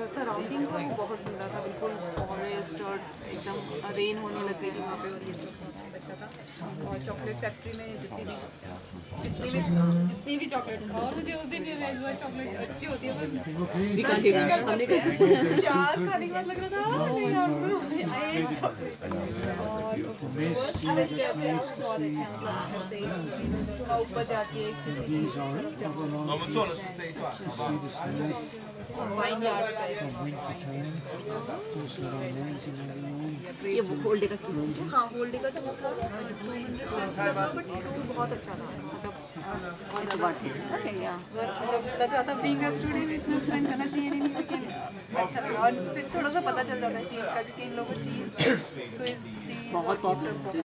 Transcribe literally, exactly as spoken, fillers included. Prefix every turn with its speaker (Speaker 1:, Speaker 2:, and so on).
Speaker 1: Surrounding था वो बहुत सुंदर था, बिल्कुल फॉरेस्ट और एकदम रेन होने लग गई थी वहाँ पे, और ये सब बहुत अच्छा था। और चॉकलेट फैक्ट्री में जितनी भी जितनी भी जितनी भी चॉकलेट था, और मुझे उस दिन रियलाइज हुआ चॉकलेट अच्छी होती है पर चार खाने के बाद लग रहा था नहीं यार, बहुत अच्छा, मतलब ऐसे थोड़ा ऊपर जाके किसी चीज़ वाइन यार्ड्स का ये वो होल्डे का हाँ होल्डे का जो था बट बहुत अच्छा था, मतलब बहुत बात थी लग रहा था बीइंग अ स्टूडेंट इतना स्पेंड करना चाहिए नहीं, लेकिन अच्छा लगा। और फिर थोड़ा सा पता चल जाता है चीज़ का, क्योंकि इन लोगों को चीज़ स्विस बहुत बहुत